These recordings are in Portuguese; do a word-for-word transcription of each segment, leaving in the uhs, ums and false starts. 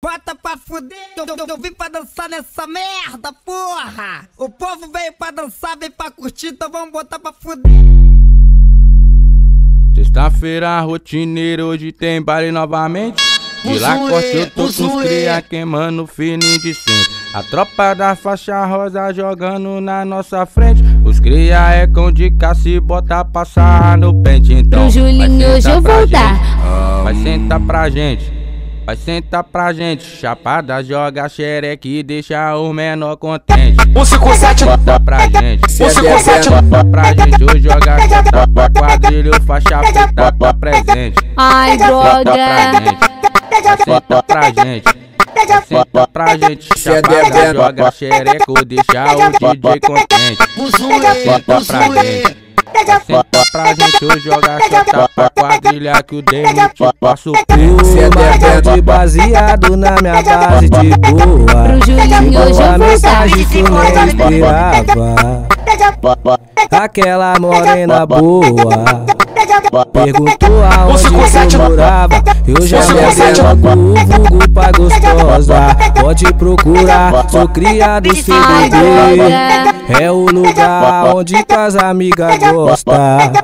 Bota pra fuder, eu, eu, eu vim pra dançar nessa merda, porra! O povo veio pra dançar, veio pra curtir, então vamos botar pra fuder. Sexta-feira rotineira, hoje tem baile novamente. De lá corte eu tô com os cria queimando fininho de centro. A tropa da faixa rosa jogando na nossa frente. Os cria é com de caça e bota passar no pente. Então pro Julinho hoje eu vou dar. Vai sentar pra gente. Vai sentar pra gente, chapada joga xereque e deixa o menor contente. um cinco sete bota pra gente, um cinco sete bota pra gente, hoje joga chata pra quadrilha, faixa preta pra presente. Ai, droga. Vai sentar pra gente, vai sentar pra gente, chapada joga xereco, deixa o D J contente. Senta pra gente. Senta pra gente, hoje joga chota pra quadrilha que o demo te passa o pelo. Uma de baseado na minha base de boa. Pro Julinho hoje eu vou mensagem que nem esperava. Aquela morena boa perguntou aonde eu morava. Eu já levei logo o vulgo pra gostosa. Pode procurar, sou criado C D D. É o lugar onde tuas amigas gostam.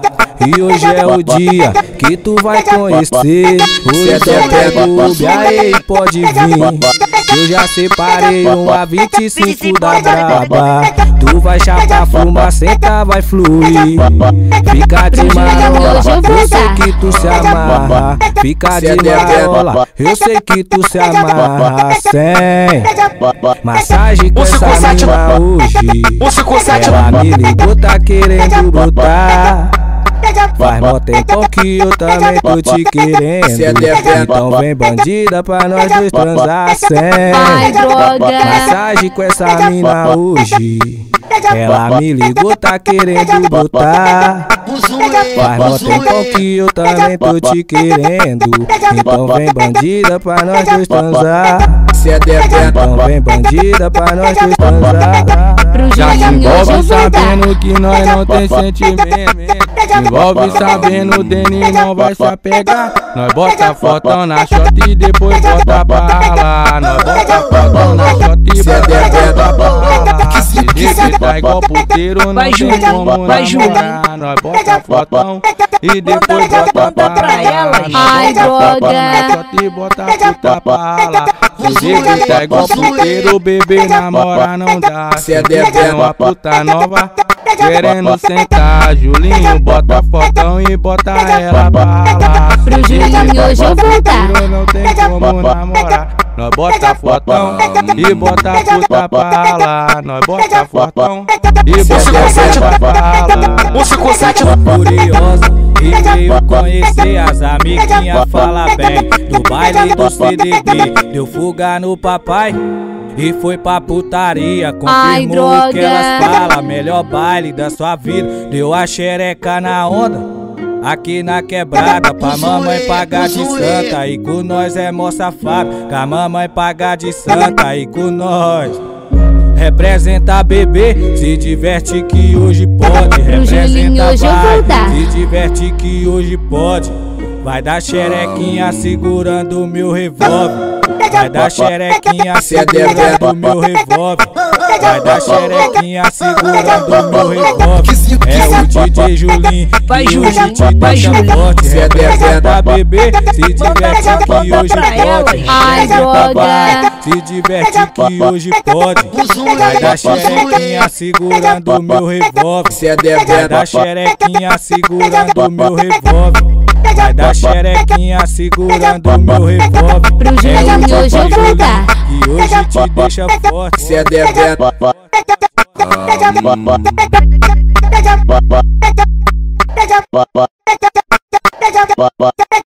E hoje é o dia que tu vai conhecer. Hoje eu pego o Biaê, pode vir. Eu já separei uma vinte e cinco da braba. Tu vai chapar, fumar, senta, vai fluir. Fica de marola, eu sei que tu se amarra. Fica de marola, eu sei que tu se amarra. Sem massagem com essa mina hoje. Ela me ligou, tá querendo brotar. Faz mó tempo que eu também tô te querendo. Então vem bandida pra nós dois transar sem. Ai, droga. Massagem com essa mina hoje. Ela me ligou, tá querendo botar. Faz mó tempo que eu também tô te querendo. Então vem bandida pra nós dois transar. Então vem bandida pra nós dois transar. Já se envolve sabendo que nós não tem sentimento. Se envolve sabendo o Deni não vai se apegar. Nós bota fotão na shot e depois bota pra ralar. Nós bota fotão na shot e bota pra ralar. Se desse tá igual puteiro, não tem como namorar. Nós bota fotão e depois bota pra ralar. Ai, droga. Na shot e bota puta pra ralar. Se desse tá igual puteiro, bebê namora não dá. Se é uma puta nova querendo sentar, Julinho bota fotão e bota ela pra ralar. Pro Julinho hoje eu vou dar. Não tem como namorar. Nós bota fotão e bota puta pra ralar. Nós bota fotão e bota pra ralar. um cinco sete Curiosa e veio conhecer as amiguinhas, fala bem do baile do C D B. Deu fuga no papai e foi pra putaria. Confirmou Ai, o que elas falam, melhor baile da sua vida. Deu a xereca na onda aqui na quebrada, pra mamãe pagar de santa. E com nós é mó safado, com a mamãe pagar de santa. E com nós representa bebê, se diverte que hoje pode. Representa hoje eu vou dar. se diverte que hoje pode. Vai dar xerequinha segurando o meu revólver. Vai dar xerequinha segurando o meu revólver. Vai dar xerequinha segurando o meu revólver. É o D J Julinho que hoje te deixa forte. Representa bebê, se diverte que hoje pode. Ai, droga. Se diverte que hoje pode. Vai dar xerequinha segurando o meu revólver. Vai dar xerequinha segurando o meu revólver. Vai dar xerequinha segurando o meu revólver. Pro Julinho hoje eu vou dar. Que hoje te deixa forte. Se é devendo Um.